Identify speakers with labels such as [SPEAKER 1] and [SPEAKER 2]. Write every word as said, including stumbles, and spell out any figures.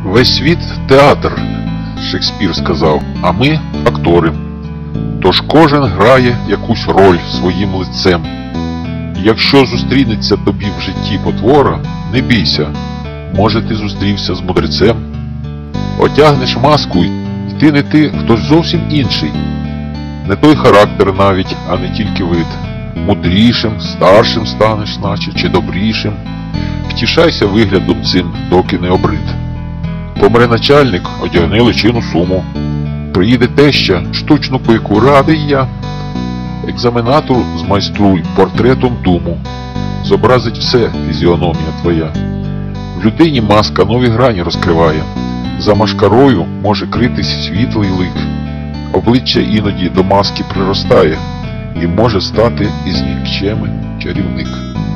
[SPEAKER 1] Весь світ – театр, Шекспір сказав, а ми – актори. Тож кожен грає якусь роль своїм лицем. Якщо зустрінеться тобі в житті потвора, не бійся, може ти зустрівся з мудрецем. Одягнеш маску, і ти не ти, хтось зовсім інший. Не той характер навіть, а не тільки вид. Мудрішим, старшим станеш наче, чи добрішим. Втішайся виглядом цим, доки не обрид. Помре начальник, одягни личину суму. Приїде теща, штучну пику, радий я. Екзаменатор змайструй портретом думу. Зобразить все фізіономія твоя. В людині маска нові грані розкриває. За машкарою може критись світлий лик. Обличчя іноді до маски приростає і може стати із нікчеми чарівник.